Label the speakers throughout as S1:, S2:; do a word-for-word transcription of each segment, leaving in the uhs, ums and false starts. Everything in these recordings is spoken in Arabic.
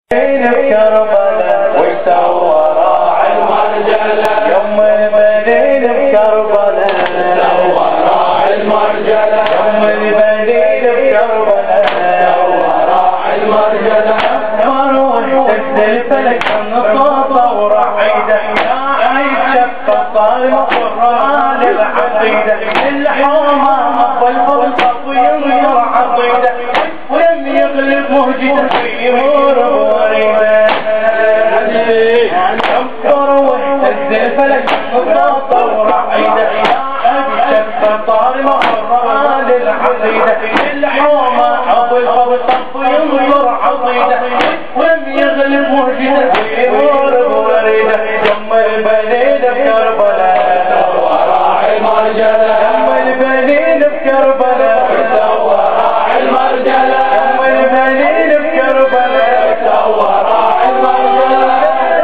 S1: بكربلاء وسوى راعي المرجلة يوم البنين بكربلاء سوى راعي المرجلة يوم البنين بكربلاء سوى راعي المرجلة واروح تبدي الفلك النصاصة ورعيدة يا عيد شفة صارمة قرآن العقيدة الحومة أفضل فلسف وينظر عقيدة ولم يغلب مهجد في مور الفلك نصاصة ورعيدة شفة صارمة قرآن العقيدة الحومة أبو الخبصف ينظر عقيدة ولم يغلب مهجد في مور وريدة يم البنين بكربلاء سوى راعي المرجلة يم البنين بكربلاء سوى راعي المرجلة يم البنين بكربلاء سوى راعي المرجلة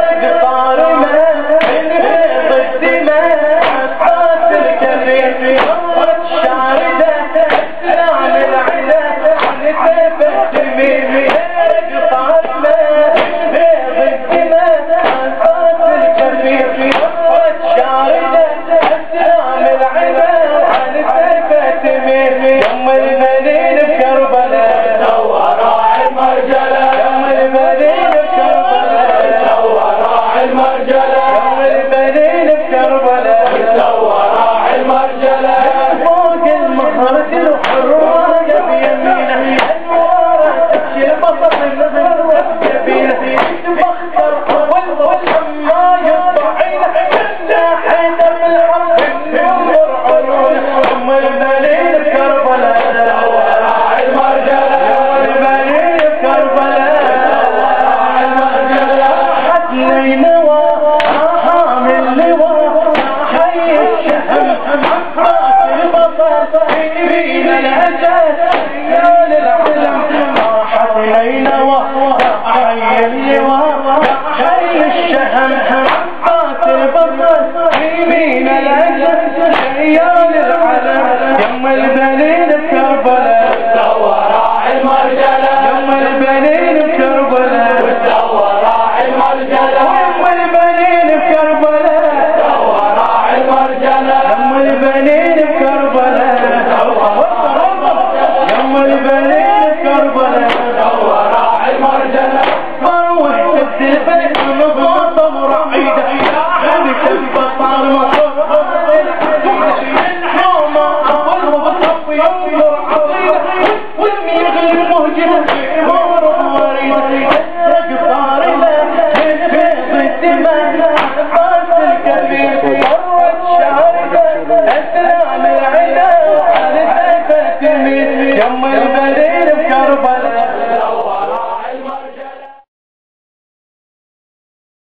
S1: يم البنين بكربلاء سوى راعي المرجلة يم البنين بكربلاء سوى راعي المرجلة يم البنين بكربلاء سوى راعي المرجلة يم البنين بكربلاء يم البنين بكربلاء سوى راعي المرجلة مروح تبدي البيت نصاصة ورعيدة خلي شفة صارمة يم البنين